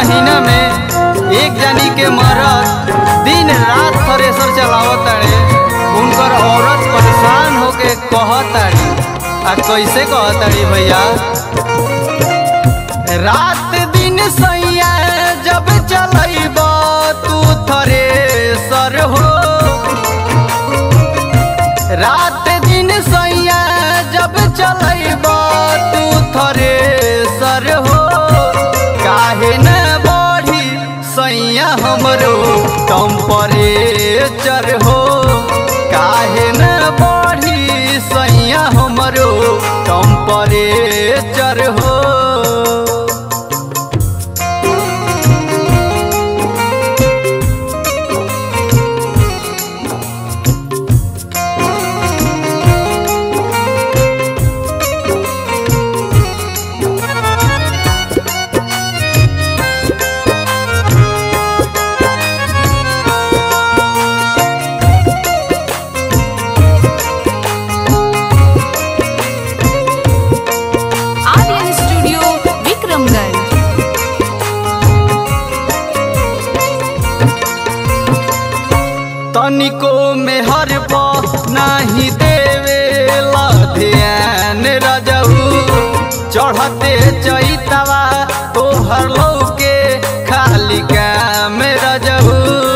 महीना में एक जानी के मरद दिन रात थ्रेसर चलावत ताड़े, उनकर औरत परेशान होके कहताड़ी। आ कैसे कहताड़ी भैया? रात दिन सैया जब चलैब तू थ्रेसर हो, रात दिन सैया जब चलैब तू थ्रेसर हो, काहे न बढ़ी सैया हमरो टेम्परेचर हो, काहे न बढ़ी सैया हमरो टेम्परेचर हो। तनिको में हर नहीं देवेला ध्यान रजऊ, चढ़ते चैतवा तोहर लौके खाली काम रजऊ।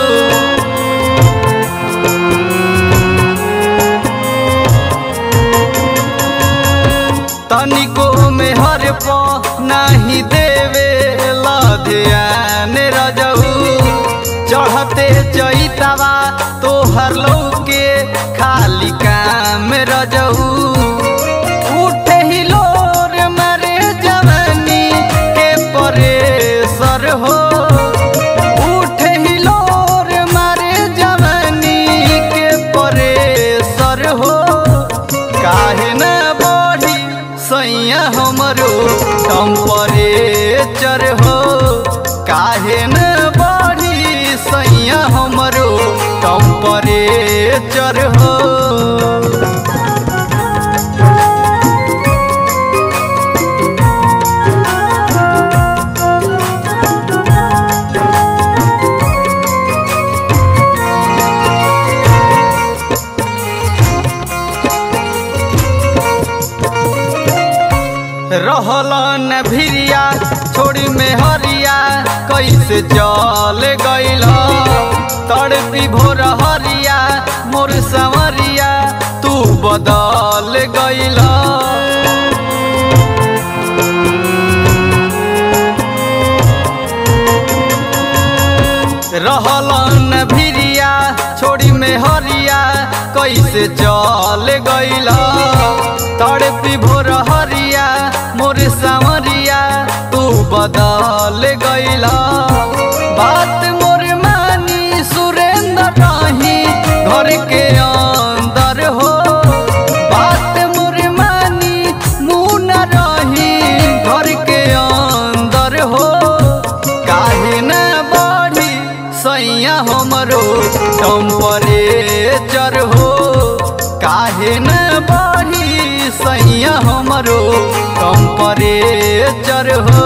तनिको में हर नहीं देवेला ध्यान रजऊ, चढ़ते चैतवा तोहर लौके खाली काम रजऊ। उठे ही लोर मारे जवानी के परेसर हो, उठे ही लोर मारे जवानी के परेसर हो, काहे न बढ़ी सैया हमरो टेम्परेचर हो, काहे न सैया हमरो टेम्परेचर हो। रहल न भिरिया छोड़ी में हरिया कैसे चल गइल, तड़पी भोर हरिया मोर संवरिया तू बदल गइल। रहल न भिरिया छोड़ी में हरिया कैसे चल गइल, तड़पी भोर हरिया मोर संवरिया तू बदल गइला। बात मोर मानी सुरेंद्र रही घर के अंदर हो, बात मोर मानी मुना रही घर के अंदर हो, काहे न बढ़ी सैया हमरो टेम्परेचर हो, काहे न बढ़ी सैया हमरो टेम्परेचर हो।